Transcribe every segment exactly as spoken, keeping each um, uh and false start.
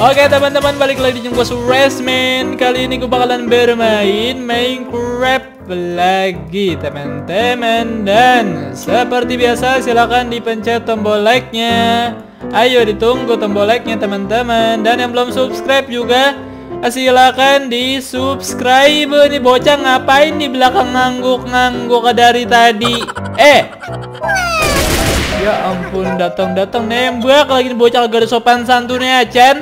Oke teman-teman, balik lagi di gua Suresman. Kali ini gue bakalan bermain Minecraft lagi teman-teman. Dan seperti biasa silahkan dipencet tombol like-nya. Ayo ditunggu tombol like-nya teman-teman. Dan yang belum subscribe juga silahkan di subscribe. Nih bocah ngapain di belakang ngangguk-ngangguk dari tadi? Eh Ya ampun, datang-datang nembak lagi nih bocah, gak ada sopan santunnya, Chan.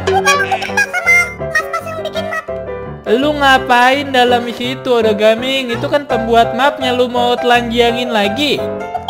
Lu ngapain dalam situ? Udah gaming, itu kan pembuat mapnya. Lu mau telanjangin lagi?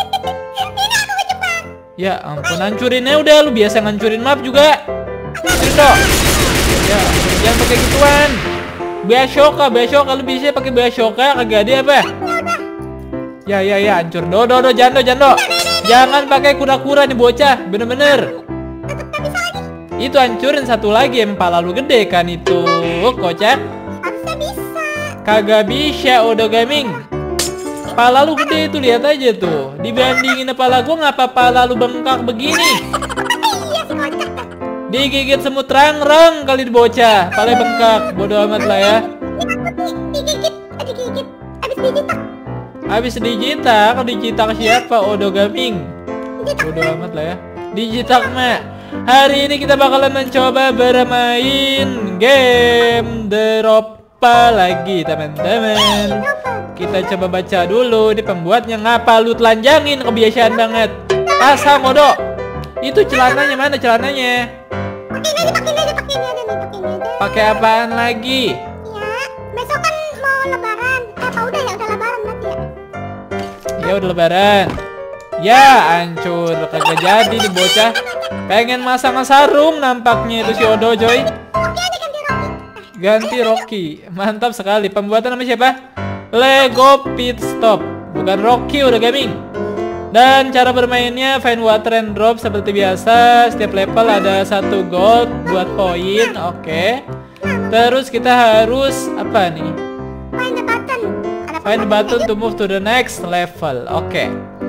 Ya ampun, hancurinnya udah. Lu biasa ngancurin map juga. Hancurin dong. Ya ampun, jangan pakai gituan. Bashoka, Bashoka, lu bisa pakai Bashoka kagak ada apa? Ya ya ya, hancur. Do do do, jando jando. Jangan pakai kura-kura nih bocah, bener-bener. Itu hancurin satu lagi, yang pala lu gede kan itu, kocak. Harusnya bisa. Kagak bisa, udah gaming. Pala lu gede itu, lihat aja tuh. Dibandingin pala gua, ngapa pala lu bengkak begini? Iya sih kocak dah. Digigit semut rang-rang kali di bocah, pala bengkak. Bodoh amat lah ya. Digigit, digigit, habis digitak. Habis digitak, digitak siapa? Odo Gaming. Bodoh amat lah ya. Digitak mah. Hari ini kita bakalan mencoba bermain game Dropa lagi teman-teman. Kita coba baca dulu. Ini pembuatnya, ngapa lu telanjangin? Kebiasaan banget. Pasang Odo. Itu celananya mana celananya? Pakai ini aja, pakai ini aja, pakai ini aja nih, pakai ini aja. Pakai apaan lagi? Ya, besok kan mau lebaran. Eh, apa udah ya? Udah lebaran berarti ya? Ya udah lebaran. Ya hancur, kagak jadi nih bocah. Pengen masang sarung nampaknya itu si Odo coy. Oke aja ganti Rocky. Ganti Rocky. Mantap sekali. Pembuatan nama siapa? Lego Pit Stop. Bukan Rocky, udah gaming. Dan cara bermainnya find water and drop seperti biasa. Setiap level ada satu gold buat poin. Oke. Terus kita harus apa nih? Find the button. Ada Find the button to move to the next level. Oke. Oke.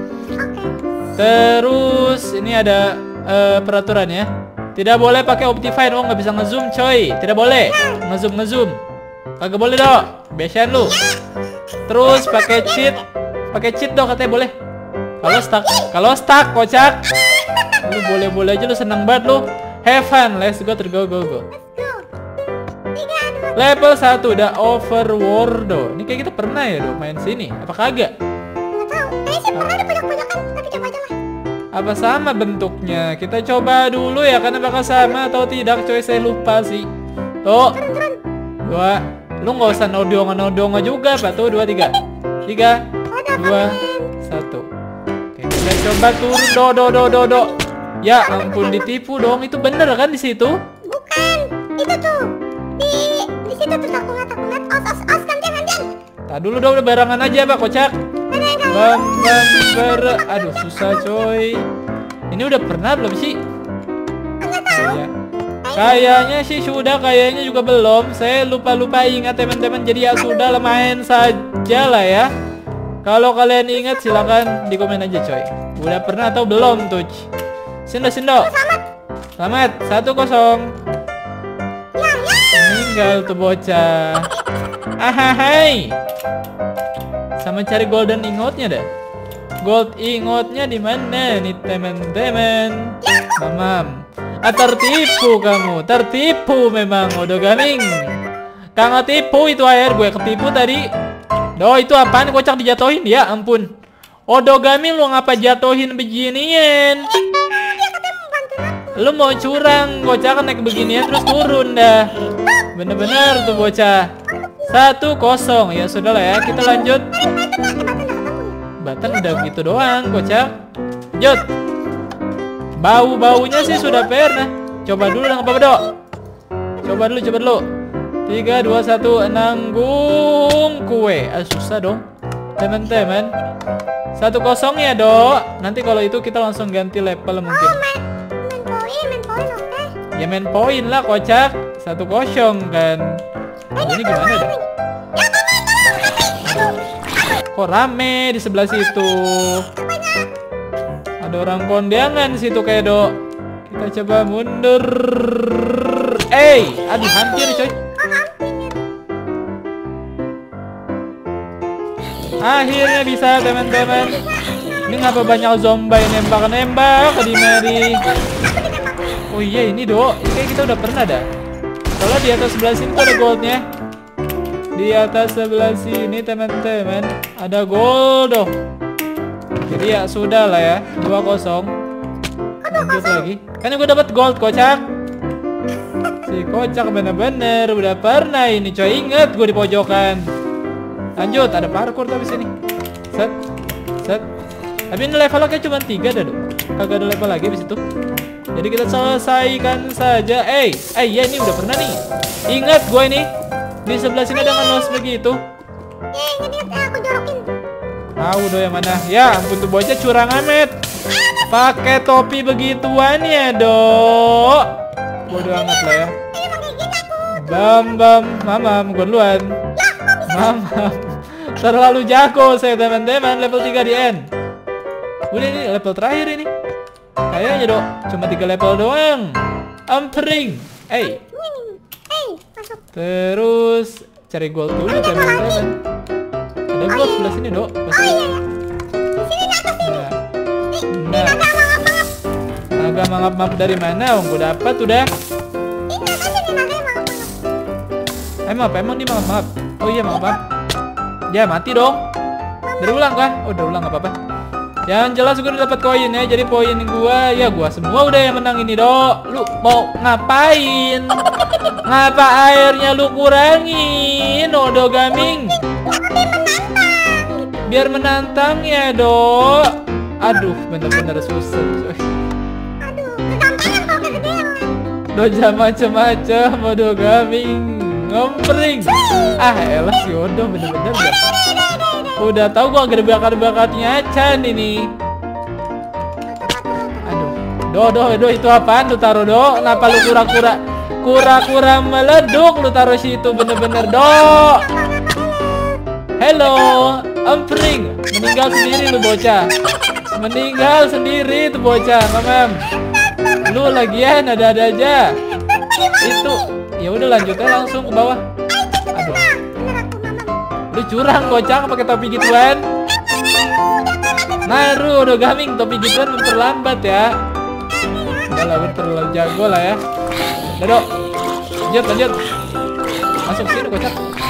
Terus ini ada uh, peraturannya. Tidak boleh pakai Optifine. Oh nggak bisa ngezoom coy. Tidak boleh ngezoom ngezoom. Kagak boleh dong. Biasain lu. Terus pakai cheat. Pakai cheat dong katanya boleh. Kalau stuck, kalau stuck kocak. Lu boleh boleh aja, lu seneng banget lu. Have fun. Let's go, tergo go go. Tiga, dua. Level satu udah Overworld. Ini kayak kita pernah ya do main sini. Apa kagak? Nggak tahu. Kayaknya sih pernah ada pojok-pojokan, tapi coba aja lah. Apa sama bentuknya? Kita coba dulu ya, karena bakal sama atau tidak coy, saya lupa sih. Tuh. Dua. Lu nggak usah nodong-nodong juga, Pak. Tuh, dua, tiga. Tiga, dua, satu. Oke, kita coba turun. Do, do, do, do, do. Ya ampun, ditipu dong. Itu bener kan di situ? Bukan. Itu tuh. Di di situ tuh aku ngeliat, aku ngeliat. Os, os, os, gantian, gantian. Tak dulu dong, udah barangan aja, Pak, kocak. Bam, bam, ber. Aduh, susah coy. Ini udah pernah belum sih? Nggak tahu. Ya. Kayaknya sih sudah, kayaknya juga belum. Saya lupa-lupa ingat teman-teman. Jadi ya sudah lah, main saja lah ya. Kalau kalian ingat silakan di komen aja coy. Udah pernah atau belum tuh? Sindo sindo. Selamat. Selamat. Satu kosong. Ya, ya. Meninggal tuh bocah. Ahai. Sama cari golden ingotnya dah. Gold ingotnya di mana nih teman-teman? Mamam. Ah, tertipu kamu, tertipu memang. Udah gaming. Kang tipu itu air, gue ketipu tadi. Doh, itu apaan kocak dijatuhin? Ya ampun. Odo gaming, lu ngapa jatuhin beginian? Lu mau curang, kocak naik beginian terus turun dah. Bener-bener tuh bocah. Satu kosong. Ya sudah lah ya, kita lanjut. Batan udah gitu doang, kocak. Lanjut. Bau-baunya sih sudah pernah. Coba dulu nang apa dok? Coba dulu, coba dulu. Tiga, dua, satu, nanggung kue. Ah, susah dong, teman-teman. Satu kosong ya dok. Nanti kalau itu kita langsung ganti level mungkin. Oh, main, main poin, main poin, oke. Ya main poin lah kocak. Satu kosong kan. Oh, ini gimana dah? Kok rame di sebelah situ? Ada orang kondangan situ kayak dok. Kita coba mundur. Eh, aduh hampir coy. Akhirnya bisa teman-teman. Ini ngapa banyak zombie nembak-nembak di Mary. Oh iya ini dok, kayak kita udah pernah dah. Kalau di atas sebelah sini tuh ada goldnya. Di atas sebelah sini teman-teman ada gold dong. Jadi ya sudah lah ya, dua kosong. Lanjut lagi. Kan gue dapat gold kocak. Si kocak bener-bener udah pernah ini coy. Ingat gue di pojokan. Lanjut, ada parkour tapi sini. Set, set. Tapi ini levelnya kayak cuma tiga dah dong. Kagak ada level lagi di situ. Jadi kita selesaikan saja. Eh, eh ya ini udah pernah nih. Ingat gue ini. Di sebelah sini ada ngelos begitu. Eh, ingat aku jorokin. Tahu do yang mana? Ya ampun tuh bocah curang amat. Pakai topi begituan ya dok. Bodoh amat lah ya. Bam bam, mamam, gue duluan. Mamam. Terlalu jago saya teman-teman. Level tiga di end. Udah ini level terakhir ini. Kayaknya dok, cuma tiga level doang. Ampering. Eh. Terus cari gold dulu teman-teman. Ada gold sebelah sini dok. Pasti. Nah, nah. Agak mangap-mangap dari mana? Gue dapat udah. Emang apa? Emang dia mangap-mangap? Oh iya mangap-mangap. Ya mati dong. Dari ulang kah? Oh udah ulang nggak apa-apa. Yang jelas gue udah dapat koin ya. Jadi poin gua ya gua semua udah yang menang ini dok. Lu mau ngapain? Ngapa airnya lu kurangin? Odo Gaming. Biar menantang ya dok. Aduh bener-bener susah coy. Aduh, kegantengan kok kegedean. Doja macem-macem Odo Gaming. Ngempring. Ah elah si Odo bener-bener dah. Udah tahu gua gede bakat-bakatnya Chan ini. Aduh, do do do itu apaan lu taruh do? Kenapa lu kura-kura kura-kura meleduk lu taruh situ bener-bener do? Hello, ampring, meninggal sendiri lu bocah. Meninggal sendiri tuh bocah, mamam. Lu lagian ada-ada aja. Itu, ya udah lanjutnya langsung ke bawah. Aduh. Lu curang kocak pakai topi gituan. Naru udah Gaming topi gituan memperlambat ya. Udah lah terlalu jago lah ya. Udah dok. Lanjut lanjut. Masuk sini kocak.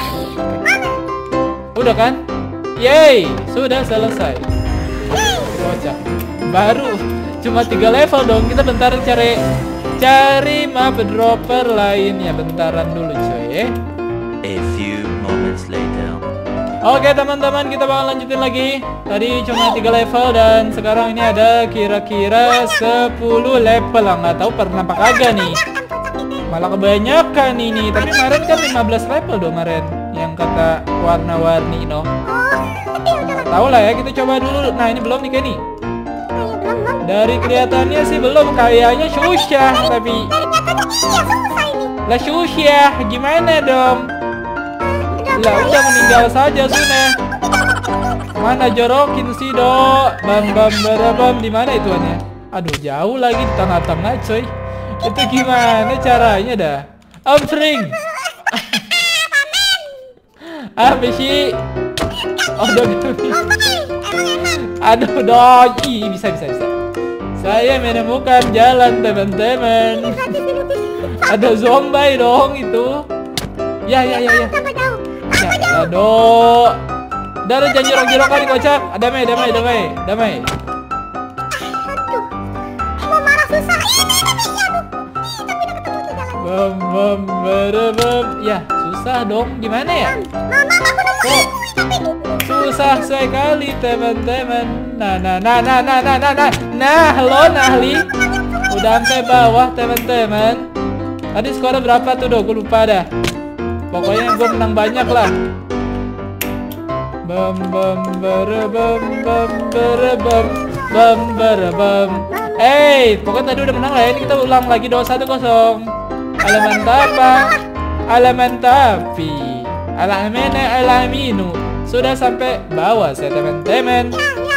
Udah kan? Yeay, sudah selesai. Kocak. Baru cuma tiga level dong. Kita bentar cari cari map dropper lainnya. Bentaran dulu coy. A few moments later. Oke teman-teman, kita bakal lanjutin lagi. Tadi cuma tiga level dan sekarang ini ada kira-kira sepuluh level lah. Nggak tahu pernah apa kagak nih. Malah kebanyakan ini. Tapi kemarin kan lima belas level dong kemarin. Yang kata warna-warni no. Tahu lah ya, kita coba dulu. Nah ini belum nih kayak nih. Dari kelihatannya sih belum, kayaknya susah tapi. Lah susah, gimana dong? Lah udah meninggal saja Sune. Mana jorokin sih dok? Bam bam bam di mana ituannya? Aduh jauh lagi di tengah-tengah coy. Itu gimana caranya dah? Ampring. Apa sih? Oh dok. Aduh dok. Ih bisa bisa bisa. Saya menemukan jalan teman-teman. Ada zombie dong itu. Ya ya ya ya. Ya, aduh. Udah ada janji jorok-jorokan nih kocak. Damai, damai, damai, damai. Aduh, mau marah susah. Bam, bam, bam. Ya, susah dong. Gimana ya? Oh, susah sekali teman-teman. Nah, nah, nah, nah, nah, nah, nah, nah. Nah, lo Nahli. Udah sampai bawah teman-teman. Tadi skornya berapa tuh dong? Gue lupa dah. Pokoknya gue menang banyak lah. Bam bam bara bam bam bara bam bam bara bam. Eh, pokoknya tadi udah menang lah. Ini kita ulang lagi dua satu kosong. Alaman apa? Alaman tapi. Alamena alaminu. Sudah sampai bawah saya teman-teman.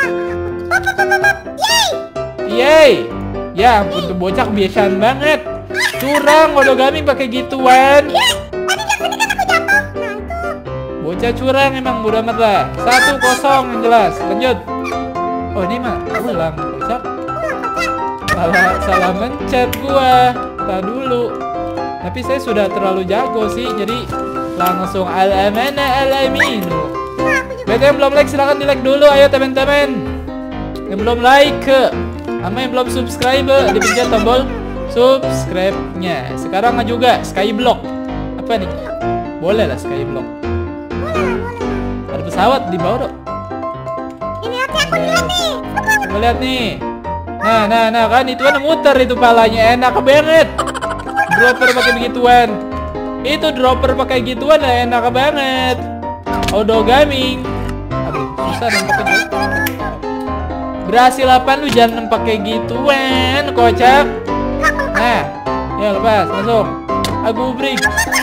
Yeay. Ya ampun tuh bocah kebiasaan banget. Curang Odogami pakai gituan. Tadi yang tadi kan aku jatuh. Nah itu. Bocah curang emang, bodo amat lah. Satu kosong yang jelas. Lanjut. Oh ini mah ulang kocak. Salah salah mencet gua. Tak dulu. Tapi saya sudah terlalu jago sih, jadi langsung al-amana al-aminu. Bagi yang belum like silahkan di like dulu, ayo teman-teman. Yang belum like, sama yang belum subscribe, dipencet tombol subscribe-nya. Sekarang juga Skyblock. Apa nih? Boleh lah Skyblock. Ada pesawat di bawah dok. Ini hati aku lihat nih. Coba lihat nih. Nah, nah, nah kan itu kan muter itu palanya, enak banget. Dropper pakai begituan. Itu dropper pakai gituan lah, enak banget. Odogami. Aduh, susah nampaknya. Berhasil apa lu, jangan pakai gituan, kocak. Nah, ya lepas langsung. Aku break.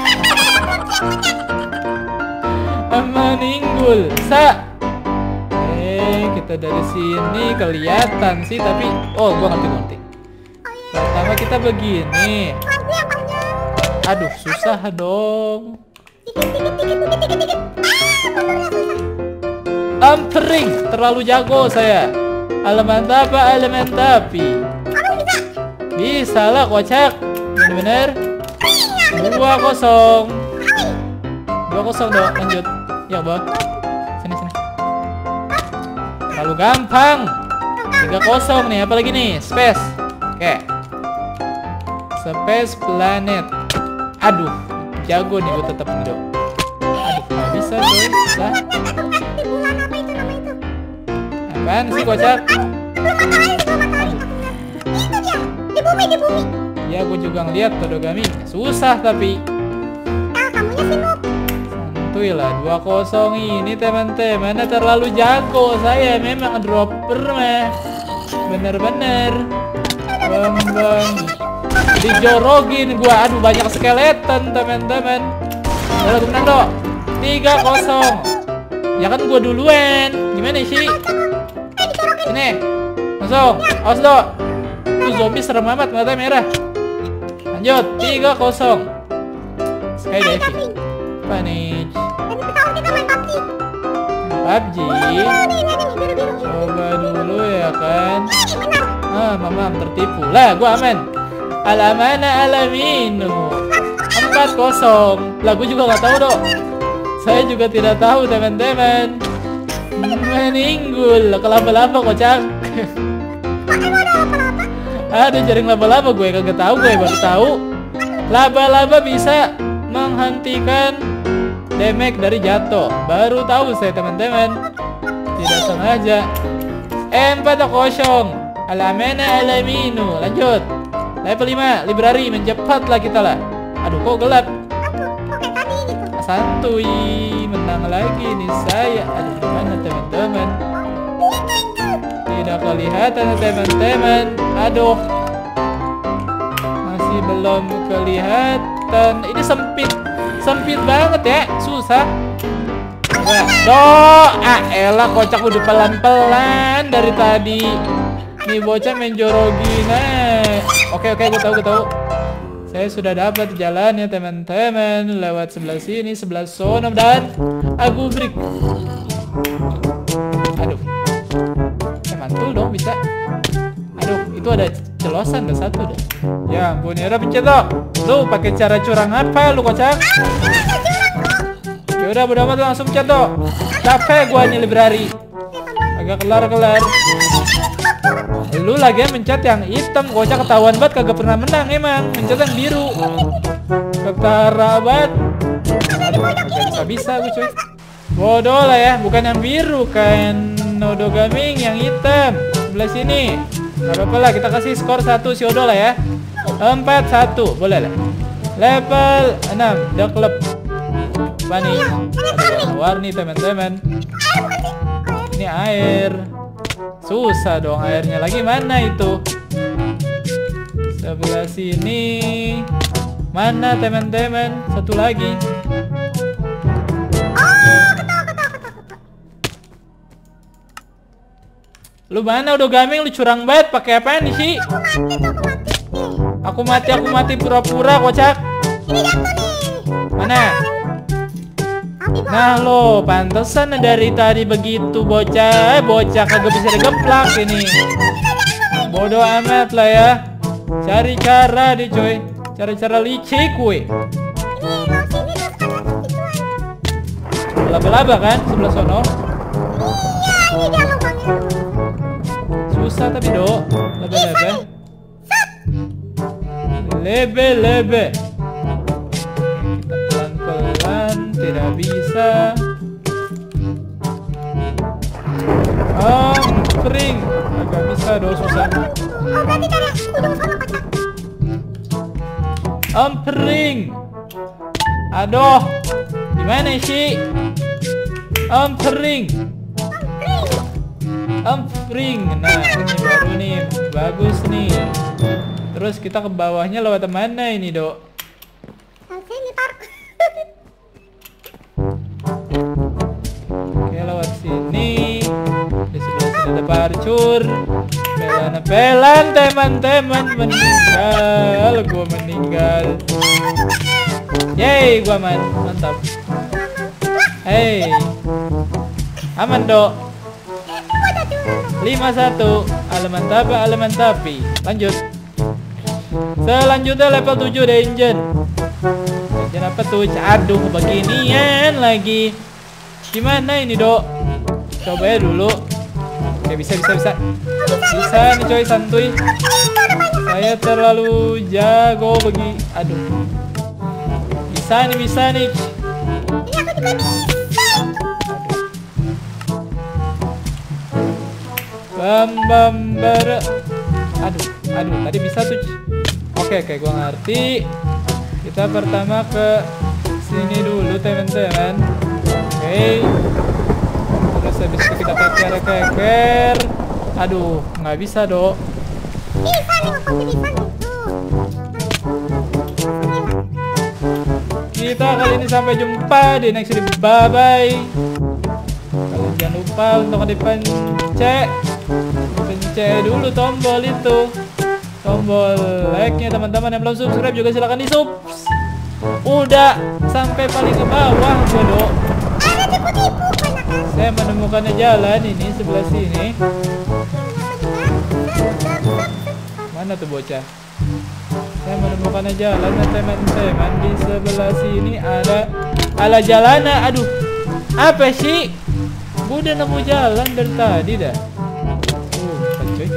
Meninggul. Sa. Eh, kita dari sini kelihatan sih, tapi oh, gua ngerti-ngerti. Pertama kita begini. Aduh, susah dong. Ampering, terlalu jago saya. Elemen apa, elemen tapi. Bisa lah kocak. Bener-bener. Dua kosong. Dua kosong dong, lanjut. Ya bawah. Sini sini. Terlalu gampang. Tiga kosong nih, apalagi nih? Space. Oke. Space planet. Aduh, jago nih gue tetap nih dok. Aduh, nggak bisa coy, susah. Di bulan apa itu nama itu? Apaan sih kocak? Itu dia, di bumi, di bumi. Ya gue juga ngeliat Odogami. Susah tapi. Ah, kamunya sih noob. Santuy lah, dua kosong ini teman-teman. Terlalu jago saya memang dropper mah. Bener-bener. Bambang. Dijorogin gua, aduh banyak skeleton teman-teman. Udah menang dok. Tiga kosong. Ya kan gua duluan. Gimana sih? Ini langsung. Awas dok. Tuh zombie serem amat, mata merah. Lanjut. Tiga kosong. Sky diving. Panik. Jadi pesawat kita main P U B G. P U B G. Oh, ini, ini, ini, biru-biru. Coba dulu ya kan. Eh, benar. Ah, mamam tertipu. Lah, gua aman. Al-amana al-aminu. Empat kosong. Lah, gua juga nggak tahu dok. Saya juga tidak tahu teman-teman. Meninggul. Kelapa-lapa kocak. Ada jaring laba-laba, gue kagak tahu, gue baru tahu. Laba-laba bisa menghentikan damage dari jatuh. Baru tahu saya teman-teman. Tidak sengaja. Empat kosong. Al-amana al-aminu. Lanjut. Level lima, library, mencepatlah kita lah. Aduh, kok gelap. Oke, tadi gitu. Santuy, menang lagi nih saya. Aduh, gimana teman-teman? Tidak kelihatan teman-teman. Aduh, masih belum kelihatan. Ini sempit, sempit banget ya, susah. Nah, doh, ah elah kocak udah pelan-pelan dari tadi. Nih bocah main jorogina. Oke oke, gue tahu gue tahu. Saya sudah dapat jalannya teman-teman. Lewat sebelah sini, sebelah sono dan aku break. Aduh, eh mantul dong bisa. Aduh, itu ada celosan gak satu deh. Ya ampun, ya udah pencet dong. Lu pakai cara curang apa lu kocak? Ya udah bodo amat langsung pencet dong. Capek gua nih library. Agak kelar-kelar. Lu lagi mencet yang hitam, kocak ketahuan banget kagak pernah menang emang. Mencet yang biru. Ketara banget. Aduh, gak bisa-bisa gue cuy. Bodoh lah ya, bukan yang biru kan. Odogami yang hitam. Sebelah sini. Gak apa-apa lah, kita kasih skor satu si Odo lah ya. Empat satu, boleh lah. Level enam, The Club. Apa nih? Ada warni teman-teman. Ini air. Susah dong airnya lagi, mana itu? Sebelah sini. Mana teman-teman? Satu lagi. Lu mana udah gaming, lu curang banget, pakai apa nih sih? Aku mati, aku mati pura-pura kocak. Ini jatuh nih. Mana? Api bos. Nah lo, pantesan dari tadi begitu bocah, eh, bocah kagak bisa digeplak ini. Bodoh amat lah ya. Cari cara deh coy, cara-cara licik Ini weh. lo sini terus kanan gituan. Laba-laba kan sebelah sono. Iya, ini dia lubangnya. Susah tapi dok, lebe-lebe. Lebe-lebe. Kita pelan-pelan, tidak bisa. Oh, kering. Agak bisa dok, susah. Oh, berarti dari ujung sana kocak. Empering. Aduh, gimana sih? Empering. Empering. Nah, ini baru nih, bagus nih. Terus kita ke bawahnya lewat mana ini, Dok? Nah, sini par. Oke, lewat sini. Di sebelah sini ada parcur. Pelan-pelan teman-teman meninggal. Gua meninggal. Yeay, gua aman. Mantap. Hey. Aman, Dok. lima satu. Aleman tapi, aleman tapi. Lanjut. Selanjutnya level tujuh dungeon. Dungeon apa tuh? Aduh, beginian lagi. Gimana ini, Dok? Coba ya dulu. Oke, bisa, bisa, bisa. Bisa nih coy, santuy. Saya terlalu jago bagi. Aduh. Bisa nih, bisa nih. Ini aku juga bisa. Bam bam bara. Aduh, aduh, tadi bisa tuh. Oke, oke, gua ngerti. Kita pertama ke sini dulu, teman-teman. Oke. Terus habis itu kita keker-keker. Aduh, nggak bisa, Dok. Bisa nih, aku bisa nih. Tuh. Kita kali ini sampai jumpa di next video. Bye bye. Kalian jangan lupa untuk dipencet, pencet dulu tombol itu, tombol like-nya teman-teman. Yang belum subscribe juga silahkan di sub. Udah sampai paling ke bawah, Dok. Ada tipu-tipu banyak kan. Saya menemukannya jalan ini sebelah sini. Mana tuh bocah? Saya menemukannya jalan, teman-teman. Di sebelah sini ada ala jalana. Aduh, apa sih? Gue udah nemu jalan dari tadi dah. Uh, apa cuy?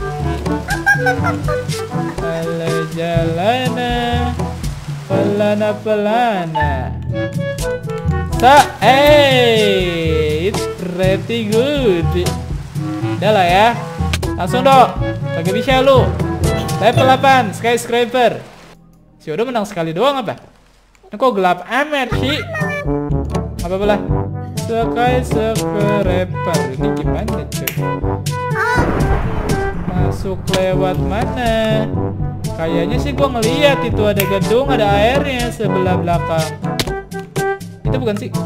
Ala jalana, pelana pelana. Sa, eh, it's pretty good. Udah lah ya. Langsung, Dok. Kagak bisa lu. Level delapan, skyscraper. Si Odo menang sekali doang apa? Ini kok gelap amat sih? Apa apa lah? Skyscraper. Ini gimana cuy? Masuk lewat mana? Kayaknya sih gua ngeliat itu ada gedung, ada airnya sebelah belakang. Itu bukan sih?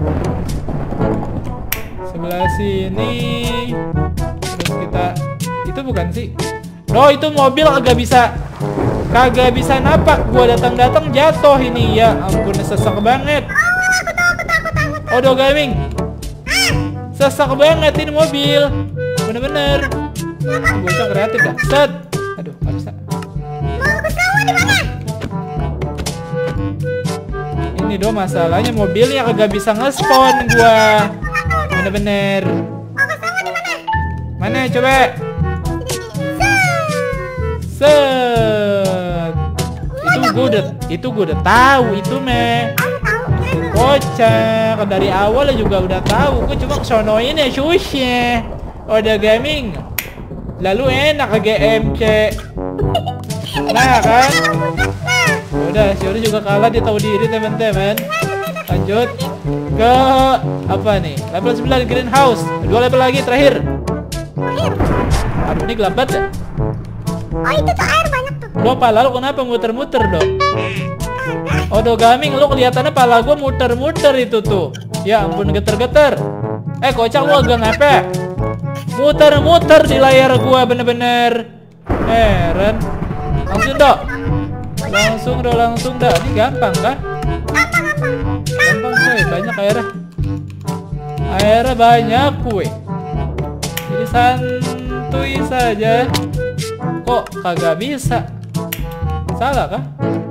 Sebelah sini. Terus kita, itu bukan sih? Oh, itu mobil kagak bisa, kagak bisa napak. Gua datang-datang jatuh ini. Ya ampun, sesak banget. Odo Gaming, sesak banget ini mobil. Bener-bener. Bocah kreatif dah. Set. Aduh, nggak bisa. Ini do masalahnya, mobilnya kagak bisa nge-spawn gua. Bener-bener. Mana coba? Set. Itu gue udah, itu gue udah tahu itu meh. Kocak, dari awal juga udah tahu. Gue cuma kesonoin ya susnya. Odo Gaming. Lalu enak ke G M C. Nah kan? Udah, si Odo juga kalah, dia tahu diri teman-teman. Lanjut ke apa nih? Level sembilan greenhouse. Dua level lagi terakhir. Aduh, ini gelap banget. Oh, itu tuh air banyak tuh. Gua pala lu kenapa muter-muter, Dok? Odo Gaming, lu kelihatannya pala gua muter-muter itu tuh. Ya ampun, geter-geter. Eh, kocak lu agak ngapa? Muter-muter di layar gua bener-bener. Heran. Langsung dok. Langsung dok, langsung dok. Ini gampang kah? Gampang coy, banyak airnya. Airnya banyak kue. Jadi santuy saja. Kok kagak bisa? Salah kah?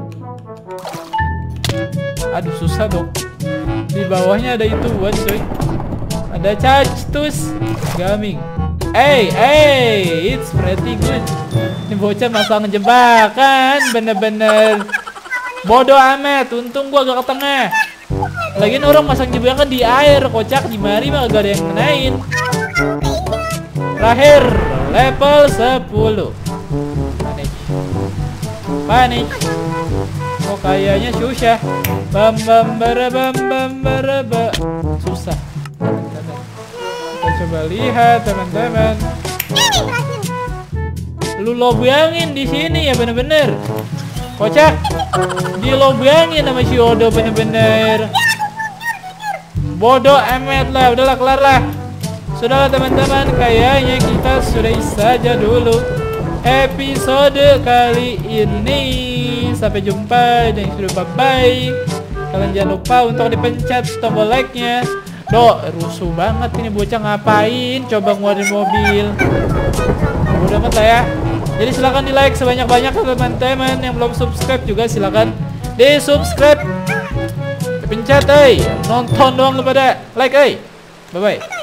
Aduh susah dong. Di bawahnya ada itu buat coy. Ada cactus gaming. Hey, hey, it's pretty good. Ini bocah masang jebakan, bener-bener bodoh amat. Untung gua agak ke tengah. Lagian orang masang jebakan di air, kocak di mari mah gak ada yang ngenain. Terakhir level sepuluh. Panik. Panik. Oh kayaknya susah. Bam bam bara bam bam bara ba. Susah. Kita coba lihat teman-teman. Lu lobangin di sini ya bener-bener. Kocak. Dilobangin sama si Odo bener-bener. Bodoh amat lah, udahlah kelar lah. Sudahlah teman-teman, kayaknya kita sudahi saja dulu episode kali ini. Sampai jumpa dan sudah bye-bye. Kalian jangan lupa untuk dipencet tombol like-nya. Dok, rusuh banget ini bocah ngapain? Coba ngeluarin mobil. Udah amat lah ya. Jadi silahkan di like sebanyak-banyak teman-teman. Yang belum subscribe juga silahkan di subscribe. Pencet eh. Nonton doang lu pada like eh. Bye-bye.